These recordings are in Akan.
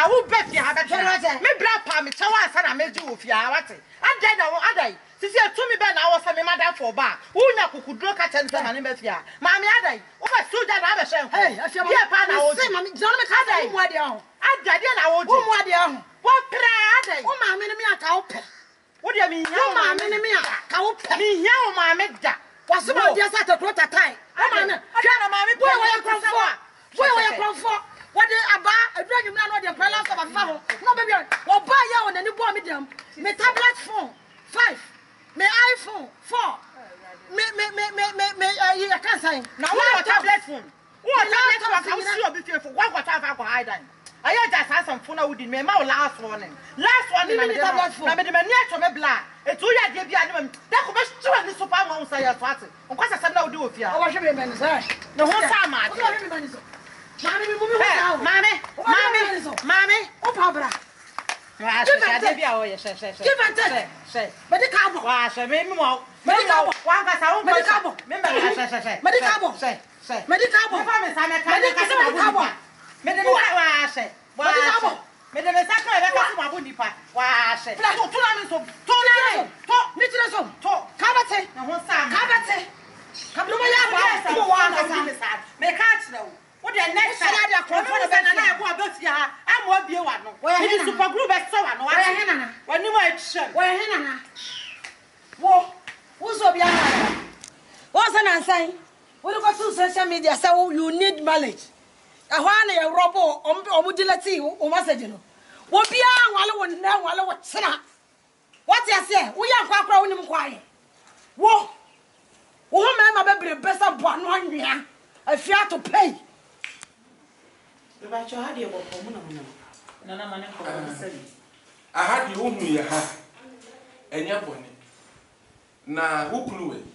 wo bet ya ha bet. Me bra pa me chawa asa na meji wo fia wate. Adai na wo adai. Sisi atumi be na wo se me madam for ba. Wo nya kokudro ka chen se na ne be fia. Maami adai. Wo ba soldier na be hye. Hey, afia ma. Pa na wo. Se maami jona me ka adai. Wo mu ade ho. Adai na wo. Wo mu ade ho. Wo kra adai. Wo maami ne me aka wo pe. Wo de mi nya wo maami ne me aka wo pe. Mi nya wo maami da. Wasu ma dia sa tekro tatai. Wo maami. Hwe na maami boy wo ya konfo. Boy wo ya konfo. What the aba adwanyum na no de prela so ba fa ho no baby wo ba ya wo nani bo me dem me tablet phone 5 me iPhone 4 me you can say na wo tablet phone wo tablet phone ka wo si obi fie fo wa kwata fa kwa haidan ayo ja sa some phone na wo di me ma wo last one na me tablet phone na me de mani ato me bla etu ya de bia ne me da ko be chiwa ni super ma wo sa ya so ate onko sa sam na wo di wo fia o wa hwe me me say no ho sa ma de Mommy, oh, Pabra. What the next time I go about here, I'm what be one. It is super group as so one. When you might show where Hannah. Who's up your what's an answer? We go to social media, so you need knowledge. A one a robot or modility or message. What be one now while what's what you say? We are quite growing quiet. Whoa, woman, my baby, best of 1 year. I fear to pay. I had you home here, and your bonnet. Now, who blew it?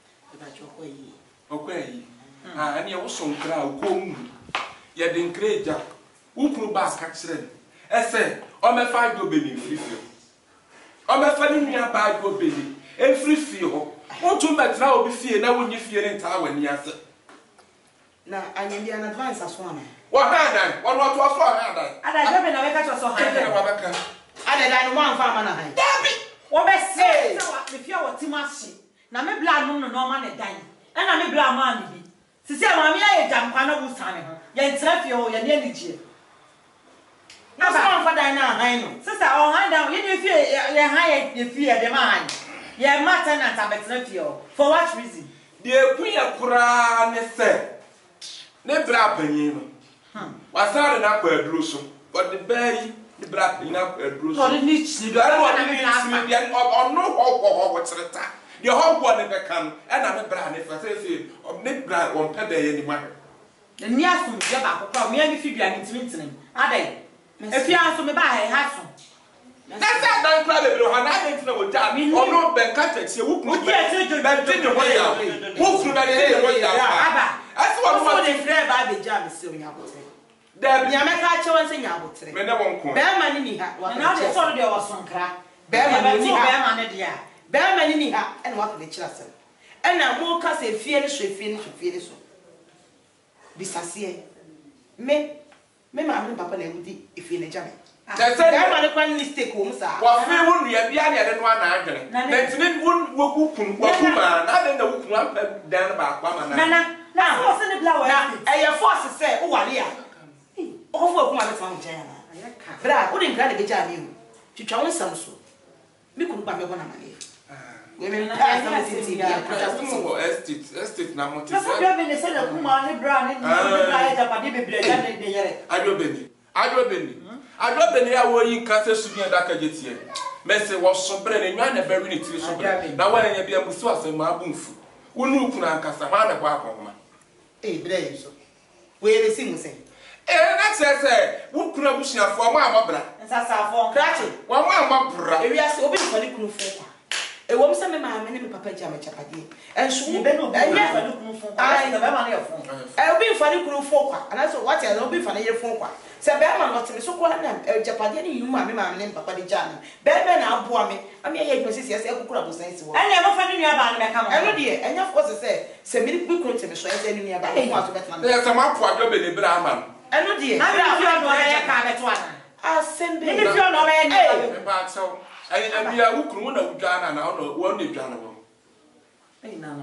Okay, and you also crowd comb. You didn't create Jack. Who blew back accident? I said, I'm a 5 go baby free field. I'm a funny nearby go baby, and free field. What to my now be fear now when you fear in tower when you answer. Now, I need an advance as one. What had I? What was I? And I haven't never so high. I one farmer. What I say? If you are Timasi, now me blood no man a dime, and I may blood money. Sister, mammy, I jump on a wood. Yan Trafio, yan energy. Now, for Diana, I know. Sister, oh, I know you fear your high, you fear the mind. Ye matter not about Trafio. For what reason? The Queen of Quran said. Nebra penino. Wasare na kwa adruso. But the berry, the black in up adruso. No, the niche, the no ho treta. The whole one never come, and I'm a brand if I say, or Nebra won't pay any money. The near to Jabba, me and Phoebe and Twinton. Are they? If you answer me by a half. That's that don't cry, and I didn't know what that means. Or not, Ben Catex, you won't get to the way out. Who could I way out? That's what they flare by the jam is still in Yabote. There be a macacho and sing Yabote. Men won't come. Bear money, and now they told there was some crack. Bear money, bear money, and what the chasel. And now more cast a finish. Bissassier. Me, mamma, papa, if in a jam. That's a mistake, sir. What we wouldn't be a piano than 1 hour. Then wouldn't walk woman, I don't know down about Mamma. Now, what's in the blower? I am forced to say, oh, yeah. Over one from Jana. But I wouldn't grant a jam you. To try some so. Me couldn't buy me 1 money. Women estate now. I don't believe I will in Castle Subian Dakajetia. Messi was some bread and ran a very little. Now, when you be a Muswas and Mabunfu, who knew Casahana Wahoma. Eh, Blaze. Where the sing say? Eh, that's it. Who could have wished for my mother? And that's our phone cratchit. 1 month, we are so big for the crew. A woman, some of my many papa jamma chapati. And so you better look for I will be for the crew folk. And I saw what I'll be for the year folk. Sabama not so quiet. Japani, you, mammy, and Papa de Jan. Bearman, I'll bore me. I mean, I was yes, I could say so. I never found you about me. Come on, dear. And of course, I say, send me the book to me, so I send you about there's a map for a job in the Brahman. I know, dear. I don't know. Assembly. If you're not Hey, back so. And we are who na udwana na one day dwana wo. Hey nana.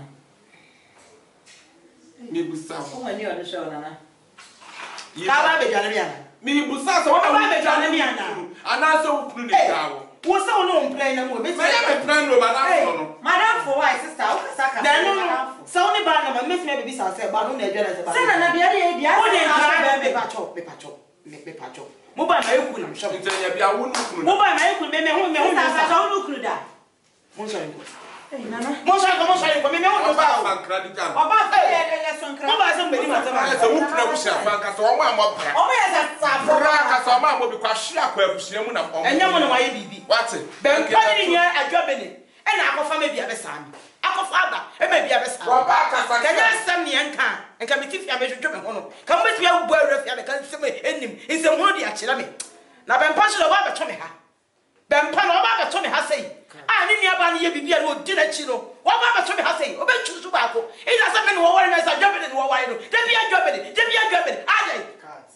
Me busa. O mani o de show nana. Kaba be dwane bia. Me busa so one be dwane bia na. Ana so ukunu ne dawo. Wo se wo no plan na mo be. Me ya plan no madam no. Madam for why sister? O ka saka. No. So ni ba na me me be sa say ba no na dwane say ba. Say na bia dey bia. O dey try be pacho. Mo ba na eku na msho. Ntenya bia wo no ukunu. Mo ba na eku me hu Sister sa o no ukunu da. Mo so yin. Hey nana. Mo so yin me hu Ba ba. credit card. Oba fe dey so nkra. Mo ba so mbedi ma tama. So ukunu ku sha banka so o ma mo bra. O me sa for. Bra ka so ma mo bi kwa hwe akwa abusua mu na o. Enya mo na wa ye bibi. What? Ben pani ni adwobene. E na akofa me bia be sa mi. Akofa aba e ma bia be sa. Wa ba ka sa. Kanya sam ni enka. Enka me tifia me hwedwo me ho no. Ka mo tia wo awura fia me kan sem enim. Nsem ho di akira me. Na ben pa so do ba be to me ha. Ben pa no ba be to me ha sei. Ah ni aba ni ye bibia no di na chi no. Wa ba be to me ha sei. O be chusu ba ko. Ina sa me no wo wore na sa adwobene no wo wai no. De bia adwobene. Ajai.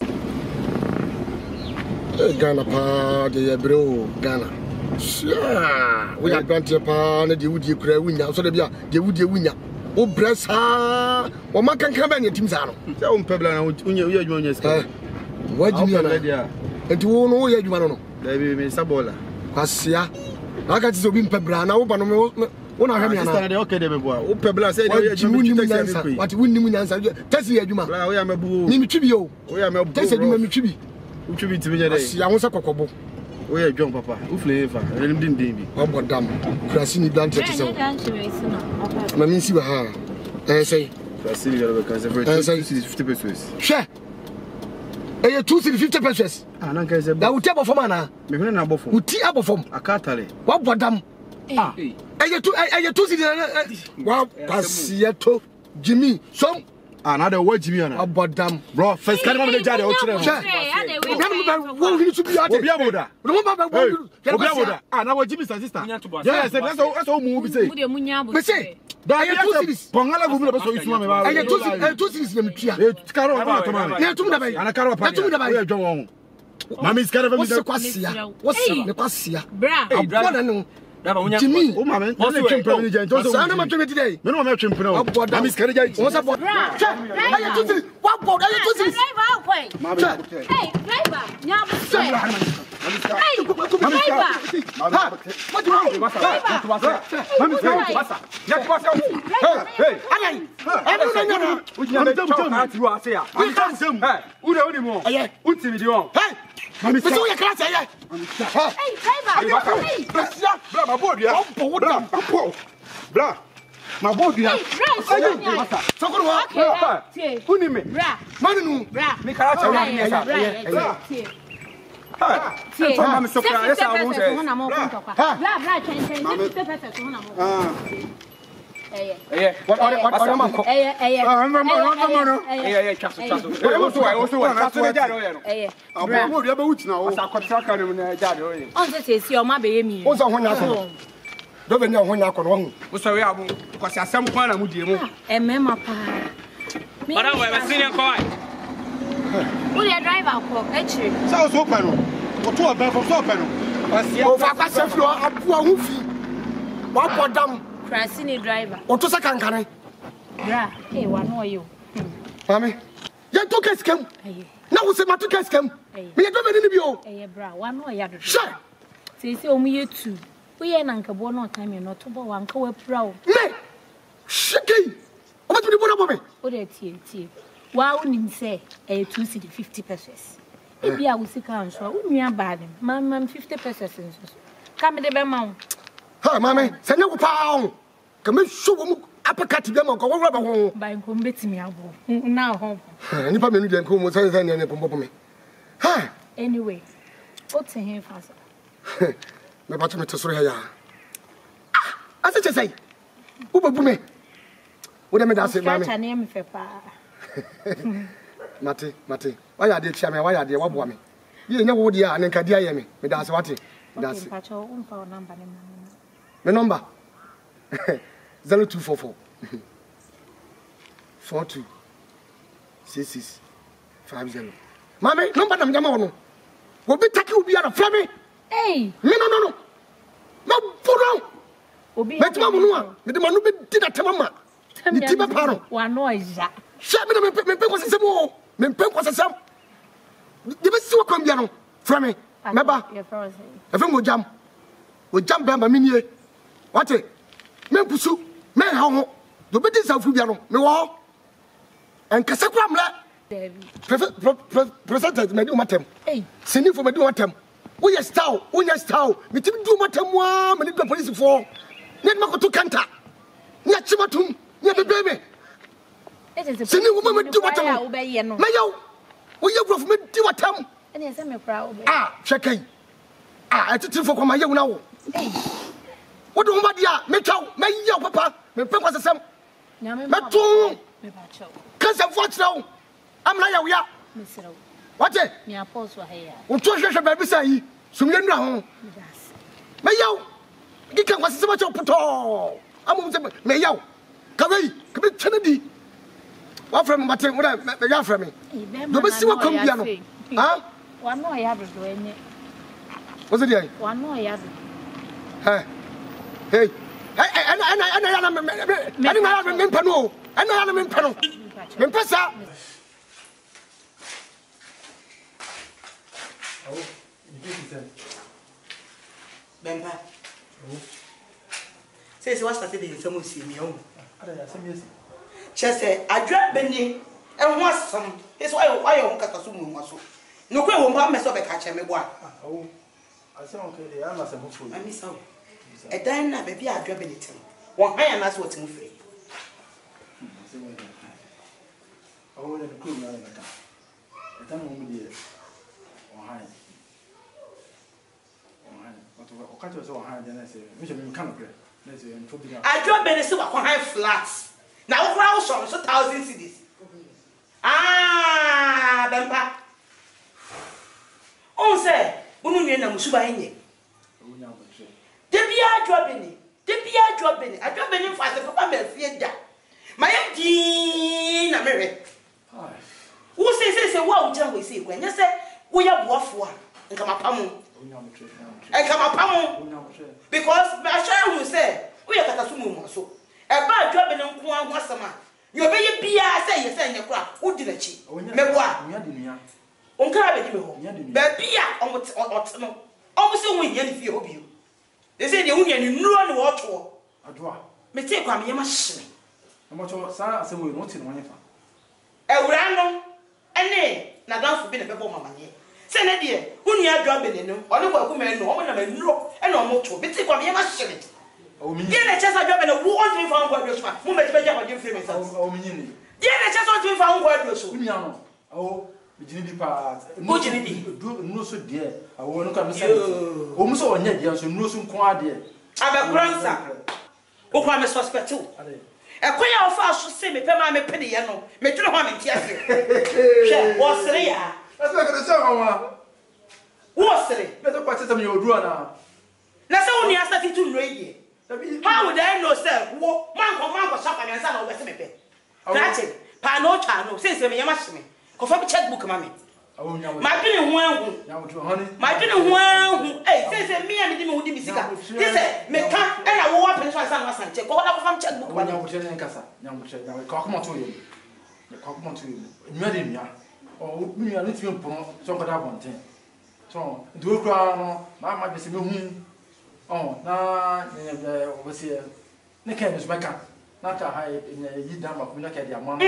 Ghana pa de bro Ghana. Sure. We are granted pa na de wudi kura wunya so de bia de wudi wunya. O bresa o makan kan ba ne tim sa no. Se o mpebla na unya adwuma ska. Wajimi na. Enti wo no ye adwuma no. Da bi me sabola. Kwasia. Aka ti so bi mpebla na wo ba no me wo na hwe me ana. Sister de okay de me boa. O pebla se de adwuma mi taxi me What wunni mu nyansa. Taxi adwuma. Bla o ya mebu. Ni mi twibi o. O ya mebu. Taxi adwuma mi twibi. Uchubi timi je de. Asia ho se kokobo. O ya dwon papa. U fle fa. Enim din bi. Obodam. Krasi ni blanche ti se. Ma min si ba ha. Say. Krasi ni be kan se for 50 pesos. Hwe. Eye 250 pesos. Ah nan kan se. Da wuti abofom ana. Me hune na abofom. Wuti abofom. Akatale. Wabodam. Ah. Eye 250 wa pasia to Jimmy. So Ah na de wajimi ana. Abodam. Bro, first kan ma me jade o kire. Wo hini to bi ate. Obi aboda. No ba ba. Obi aboda. Ah na wajimi sister. Yes, that's all mu bi say. Me say Da ya to series. Pongala gu mi be so isuma me ba. Eye 2 series na metua. Karo ba to ma. Na tum da bai. Ana karo pa. Na tum da bai. O dwon won. Mami skara ba mi da kwasia. What's me kwasia. Bra. Aboda no. Jimmy, o ma me na twem pra ni je so na ma twem today. Me no ma twem pra o. Mami skara ja. What's up? Eye 2 series. What board? Eye 2 series. Mami. Hey, driver. Nyam. Hey, driver. What do you want? Mami skara. Ya kwasa. Hey. I don't know. O ji na chọ ka ati wa se ya. Mami kan sem. Uni mo. Untimi di won. Hey. Mami so ya class here. Hey, driver. Hey. Bra ma board ya. Bra. Ma board ya. Sokoro wa. Uni me. Bra. Manu. Bra. Me kara cha wa ni sa. Tie. Mami so kra ya sa wo se. Bra, chen 50 pesos ho na mo. What am I? Krasini driver. Oto sa kankane. Bra, eh wa no yo. Mami. Ye to case kam. Na wo se ma to case kam. Me ye do be ni bi o. Bra, wa no ya do. Sure. Se o mu ye tu. Wo ye na nka bo no time no to bo wa nka wa pra o. Me. Shiki. O ma tu ni bo na bo me. O de tie. Wa wo nim se 250 pesos. E bia wo sika anso. Wo nua ba dem. Mam 50 pesos nso. Ka me de be ma wo. Ha mami, se ne wo pa o. Ka me so wo mu apakati bi ma ko wo ba ho. Ba nko mbetimi abo. Na ho. Ni pa me nu de nko mo se ne ko mbo me. Ha. Anyway, what's in here fast? Me ba to me to soro ya. Ah, ase che sei. Wo ba bu me. Wo de me da se mami. Cha na me fe pa. Mate. Why are they chia me? Why are they wa bo me? Ye nya wo dia ne ka dia ye me. Me da se wate. That's it. Pacho, umpa number ni mama. My number 0244 42 66 50. Mami, number nam jama wono. Obi take you be a frame. Hey. No. No puro. Obi. Metima munua. Me de manu be di na temama. Ni tiba paro. Wa no ya. Sha me pe kwasesem o. Me pe kwasesem. De be siwa kwam bia no. Frame. Meba. Efe mo jam. O jam ba ma minie. Wate. Me pusu. Me ha ho. Do be di sa fu bia no. Me wo. En kasa kwa mla. President me di matem. Hey. Sini for me di matem. Wo ye style. Me tim di matem wa me di police for. Ne ma ko to kanta. Nya chimatum. Nya bebe. Sini wo me di matem. Me yo. Wo ye grof me di matem. Ene se me kra obe. Shekai. Atiti for kwama ye wo na wo. Hey. Wo do ma dia me twaw. Me yo papa. Me pe kwasesem. Nya me tu. Me ba chaw. Kansa fortune. I'm not ya. Misero. What? Me apostle here. O to hwehwe baby say. Sumye nra ho. Yes. Me yaw. Di kan kwase sema cho poto. Amu se me yaw. Kabe chenedi. Wa from mate wo da me ya from me. Do be si wa kom bia no. Ha? Wa no ya do enye. What's it there? Wa no ya do. Hey. Ana ya na me pano. Ana ya na me pano. Me pesa. Oh, you did it. Bempa. Say what started in some see me home. Chese adwa beni e ho asam. Is why you kata so mu so. No kwe wo mpa me so be ka che me bo a. Oh. I say okay, they are not some food. Ami so. E dan na be bia adwa beni tim. Won han na so tim free. Oh, the crew na na ka. E dan mo mi die. Oh han. O ka to so han je na say. Me je me kan kre. Na say en to bi na. Adwa beni se wa kon han flat. Na wo kra wo so 1,000 cedis. Bempa. On say, bunu nwe na musuba enye. O nya mo tre. Debia adwa beni. Adwa beni fa se papa me fie da. Ma ye di na mere. Wo se wo ujira we se kwanya se wo ya boafo a nka mapam. O nya mo tre. Nka mapam. O nya mo tre. Because me assure you say wo ya kata so mu so. E ba adwa beni nko an ho asama. Yo be ye bia say ye say nyekura wo di na chi. Meboa. Nya di nya. Onkara be di me ho. Ba bia omote no. Omo se wo nya ni fie ho bio. They say the unya ni nuro ni wo to. Adwa. Me take kwa me yema hye. Mo cho sa asem we no ti no nyefa. Ewura no ene na danfo bi na bebo mamanye. Se na de unya adwa be ne no. Ono kwa kuma no, omo na ma nuro ene omo to. Me take kwa me yema hye. O mi. Ye na chesa adwa be na wo on ti fa ngwa do so. Mo me ti be ja kwa free me sa. O mi ni. Ye na chesa on ti fa ngwa do so. Unya no. O bijini di pa. O jini di. No so de. Awo no ka me say. O mu so onya dia so no so nko ade. Abekransa. O kwa me suspect o. Ekoya ofa so se me pema me pede ye no. Me dwene ho me ntia se. Hwe, wo sere ya. That's like the same one. Wo sere. Let the party some you do na. Na se woni asati tu nro yi. How would I know sir? Wo man ko shapa me ansa na wo se me pe. Krache, pa no cha no. Se me yama hye me. Ko fa bi checkbook ma me. Ma dwene ho ahu. Ma dwene ho ahu. Say me and me wudi bisika. Say me ka e na wo wa pen so ansa na san check. Ko wala ko fam checkbook ba. Nyawo che nkasa. Nyawo che na ko akoma to yim. Ko akoma to yim. Nwa de nwa. O nwa no timi mpo so ko da bonten. So do kra no ma be se me hu. Oh na o se ne ka me so meka. Na ta ha yi dan ma ko na ka dia mo.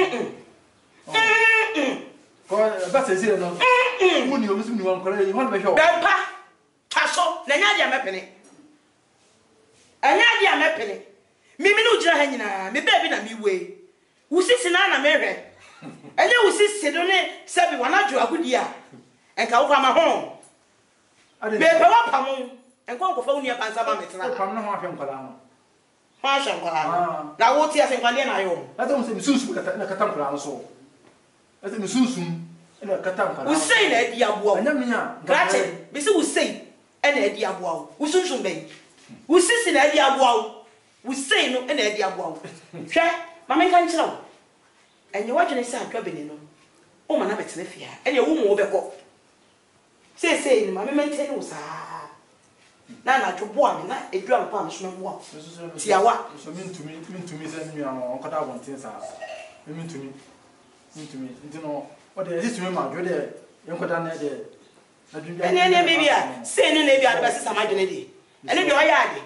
Ko ba se se no. Muni o musu ni wan kora yi hon be hwo. Bempa. Taso na nya dia mepene. Anya dia mepene. Mimi no gira ha nyina, me baby na mi we. Usisi na mehwe. Enye usisi do ne sebi wanadwo agudi a. Enka wo kwa ma ho. Me pe wa pam. Enko nko fa uni akansa ba metena. Pam na ho ahwe nkwala no. Ho ahwe nkwala. Na wo ti ase nkwale na yo. Ata mo se misusu kata na kata nkwala no so. Ata misusu ena kata nkwala. Usei na edi aboa. Anya minya. Grache, bi se usei ena edi aboa wo. Usunsun ben. Usisi na edi aboa wo. Usei no ena edi aboa wo. Hwe, mama kan kira wo. Enye wadwene se adwa bene no. O ma na betene fia. Ene wo mo wo beko. Say, Mamma maintain was Nana to boy, not a drum punishment walk. See what? So mean to me, send me on Kota one things. Mean to me. You know what there is to me, my good. Young Kota there. And then maybe I say, maybe I was some identity. And then you're yarding.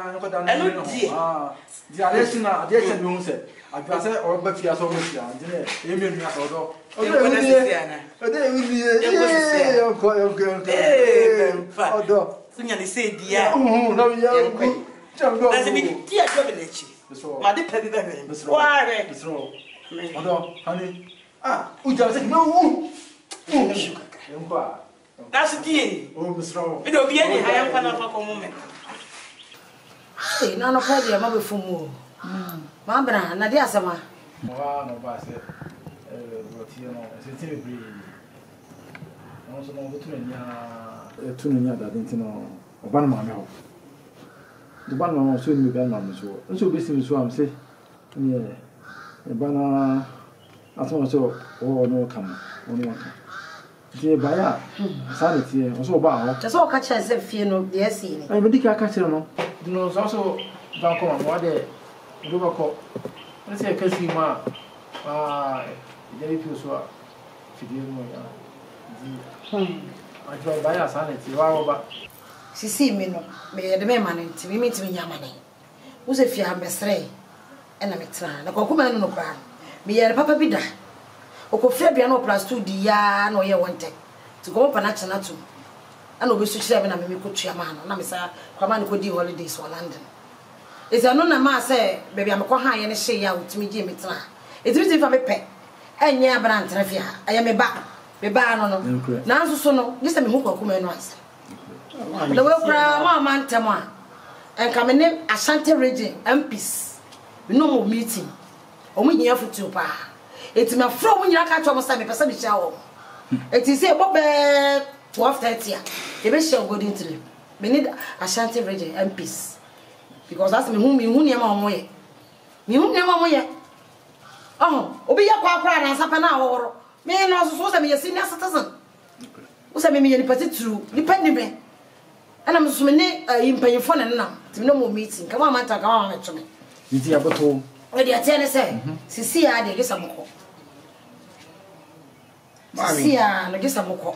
The election, the election room said, I pass it or but you are so much. You mean me although. Although, Signally said, dear, no, that's a bit dear privilege. My dependent, Miss Roy, Miss Roy. Although, honey, who just no. That's a dear. Oh, Miss Roy. It will be any higher one of a moment. None of her, mother for more. Mambra, Nadia Sama. One of us, sitting breed. Also, no, two near that didn't know. One mamma. The one was soon be bad, so busy, so I'm say, yeah, a banner. I thought so, or no come, only one come. Dear Baya, sanity, also about just all catch as if you know, yes, I would catch it. No, also back on what day. Look, let's say, Cassie, ma, very few so. I drive by a sanity, but she see me no, may the man to meet me, Yamani. Who's if you have bestray and I'm a tran, the cocoman no crown. Me a papa bida. Oko Fabiano plus 2 dia no ye wanted to go up an action at 2. And we switch 7 and make a man. Namisa, Command could do holidays for London. It's a non ma say, baby, I'm a high and a shade out to me, Jimmy Tra. It's written for me pet. And ya brand trafia. I am a back. Be barn. Now, so no, this time who come and once. The world man Tama and come in Ashanti region and peace. No more meeting. Only here for 2 pa. It's my friend when you catch almost a person shower. It is a Bob 12:30. The best shall go into them. We need Ashanti region and peace. Because that's me whom you near my way. You never way. Oh, Obi Yakwa and Sapana or me and also supposed to be a senior citizen. What's a me any particular depending me. And I'm so many in paying phone and now to no more meeting. Come on, talk on to me. It's a bottle. Where the attendant say, see, I get some more. See, I get some more.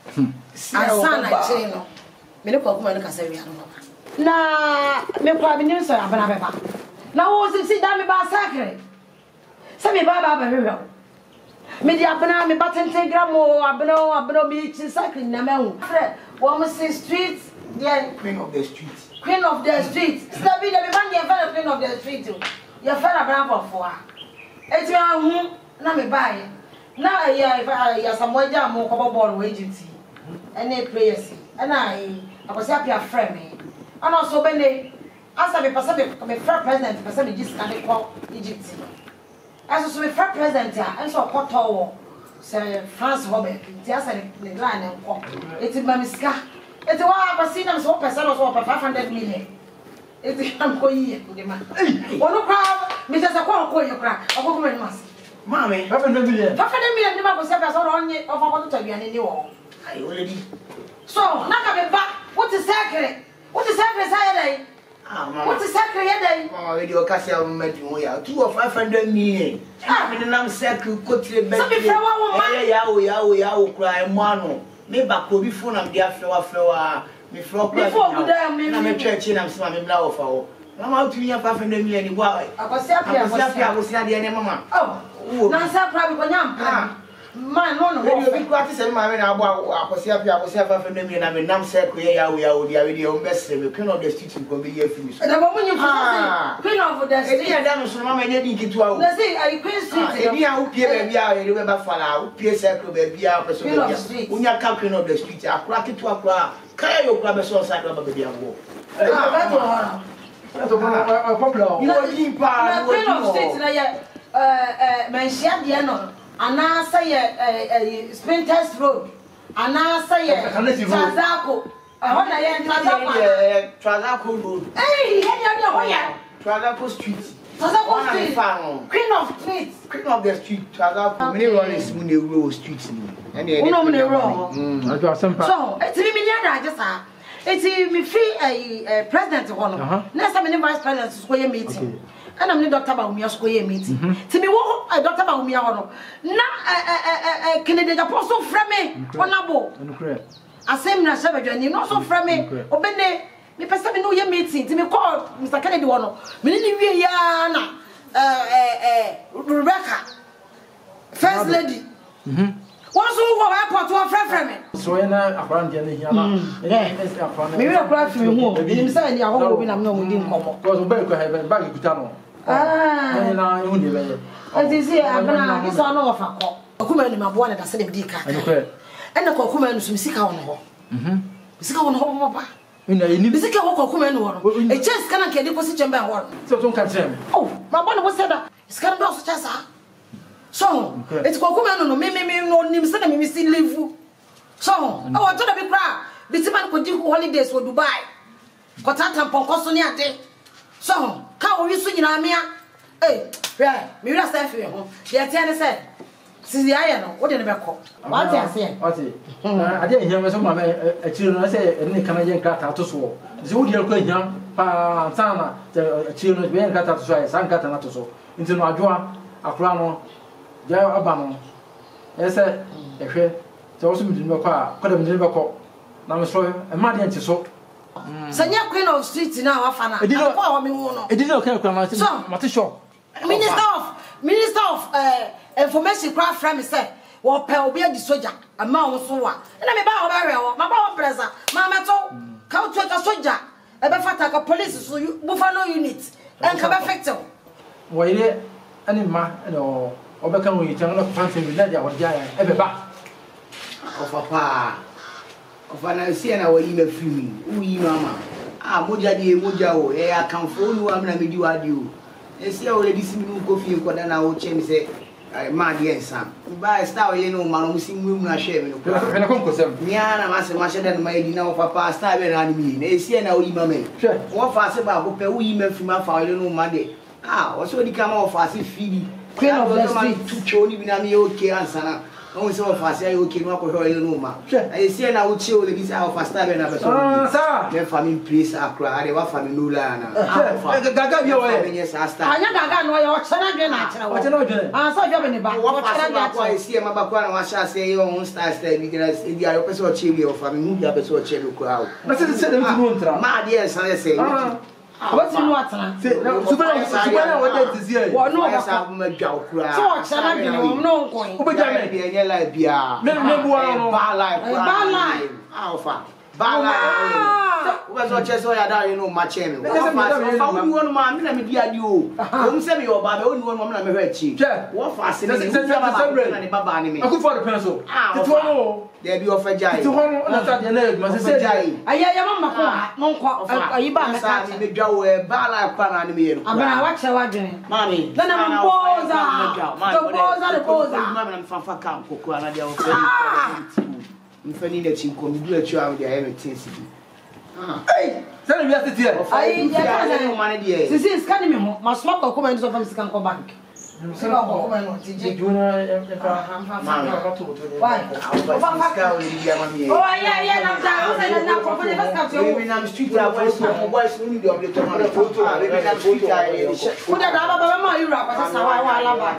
Son, I say no. Medical woman can say, nah, me probably knew so. Now, was it sit down about sacred? Send me Baba very well. Maybe I banana me button take gramo, abno beach, cycling, Namu. 1 street, yeah, Queen of the street. Queen of the street. Stabby, the man, Queen of the street. Your fellow bravo for. It's your home, not me buy. Now, I have some way down more ball agency. And they prayers. And I was happy a friend. And also, when they asked me, I'm a fair president, person just can't call Egypt. As also a fair president, and so a pot Sir France Robert, the answer the line and walk. It's in Mamiska. It's why I've seen them so person of 500 million. It's I'm going here to the man. One of crowd, Mrs. Aqua, your crack, a woman must. Mammy, 500 million. 500 million, the man was on it of a water to be an Indian. I already. So, now coming back, what is sacred? What is sacred Saturday? What is sacred day? Oh, your castle met you 2 or 500 million. I mean, I'm sacred, could be better. Yao, cry, Mano. Maybe I could be full of their flower. Me frog before I'm a church and I'm swimming blow for. I'm out to 500 million. Why? I was happy. Mamma. Oh, Nancy, probably man, no, we got to say, my man, I was happy. I was 500 million. I mean, I'm saying, we are the best. We cannot the streets will be here finished. And the moment you clean off with the street, and damage from my lady get to our say, I quit street. If you are here, you remember for now, Pierce circle, baby, our person of the street. When you are coming of the street, I crack it to a crowd. Carry your grab a source side of the baby and walk. That's a popular. You know, you are street, man, she had the end. And I say Sprinters Road. And I say Trazaco. Trazaco Road. Hey, Trazaco Street. Queen of streets. Queen of the street. I got many rollers in the road streets. And the so, it's me near just it's me free a president one. Next time, vice president square meeting. And I'm the Dr. Baumia square meeting. To me, what a Dr. Baumia honor. Now, Canadian apostle from me, one abo. I say, na savage, and you know so from me. Obene, me person no ye meeting. To me call Mr. Kennedy one. Me ni yana Rebecca, first lady. What's over airport to a friend from me? So I know a brand here. Maybe a craft from home. You say you are home when I'm not within common. Because we have a bag of Gutano. As you see, I'm going to son of a woman in my one that I said, Dica. And the Cocuman is Missika on home. Missika on home. Missika Cocuman, a chest cannot get deposit chamber one. So don't catch him. Oh, my one was said that it's kind of just so it's Cocuman, no, me, no, Nimson, and Missy live. So, oh, I told a big crowd. This man could do holidays for Dubai. Cotata Poncosonia day. So, how are you swinging on me? Eh, yeah, maybe that's that for you. The attendant said, since the iron, what did I call? What I say? I didn't hear some of my children. I say, and they Canadian cat out to swore. The wood you're going young, Pa Sana, the children being cut out to sway, San Catanato so. Into Najua, Acrano, Jao Abano. Yes, sir, so also didn't know could have never called. Now, I'm sorry, a man so. Sanya Queen of Streets now, Afana. It didn't occur to Matisho. Minister of Information Craft from said, well, Pell be a soldier, a man so what. And I'm about burial, my power presser, Mamma told, come to a soldier, a Bafata police, so you Buffalo unit, and come effective. Why, any man, or become with general fancy with Nadia or Jaya, ever back. Of papa. Of an I see an hour email free. Oui, mamma. Ah, Moja de Mojao, I come for you, I'm going to do adieu. And see already see me coffee and Codana will change say, my dear son. By a star, you know, man, we see women are sharing. Miana, Master Masha than my dinner of papa, star and me. They see an hour email. What fast about who pay email from my father, no Monday. Ah, what's what he come off as if feedy. Queen of the street to Choni, Binami, okay, and Sana. Oh, so fast, I okay, no, I see now chill the visa of a star and a person. Their family place are cry, they were family Nulana. Gaga, your way, yes, I start. I got no, your son again. I saw you in the back. What I see a Mabakwana, I shall say your own style, because in the episode chili of family, the episode chili crowd. But it's a my dear, I say. What's in what? What no, I'm a joke. So, what's no going? Who began to be a yellow beer? No, Alpha. Bala. What's what just so I you know, my channel. One man, let me be a you. Don't send me your Baba, only one woman I'm a very cheap. What fascinating? I could for the pencil. There be of a giant. To honor the name, must say, I am Bala Panami. I'm going to watch our dream. Mammy, then I'm I'm funny that you come do a child with your everything. Hey, tell me what here. I don't want to this is coming. My smoke or comments of Mr. Canco Bank. Why?